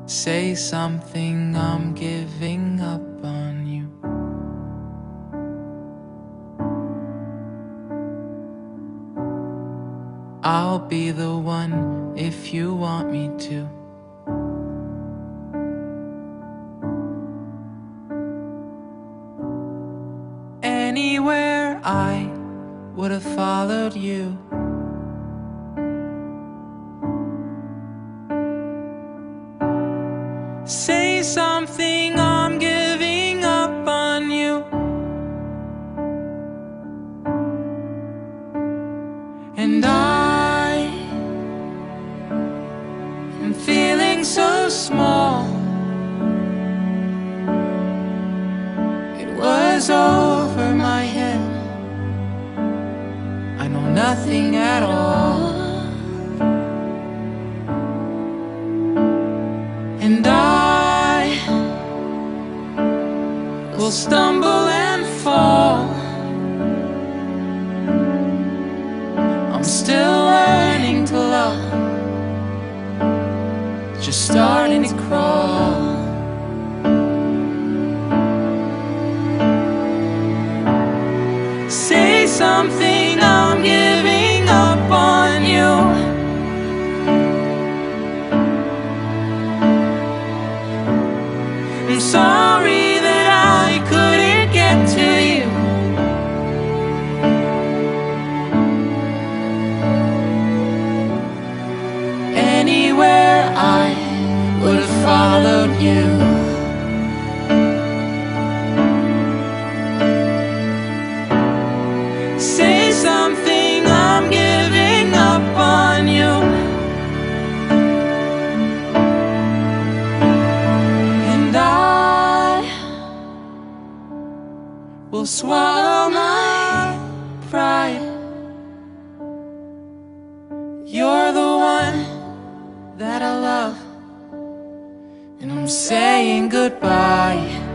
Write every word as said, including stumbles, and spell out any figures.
Say something, I'm giving up on you. I'll be the one if you want me to. Anywhere I would have followed you. Say something, I'm giving up on you. And I am feeling so small. It was over my head. I know nothing at all. And I will stumble and fall. I'm still learning to love, just starting to crawl. Say something, I'm giving up on you. I'm sorry that I couldn't get to you. Anywhere I would have followed you. Say something, I'm giving up on you. Will swallow my pride. You're the one that I love, and I'm saying goodbye.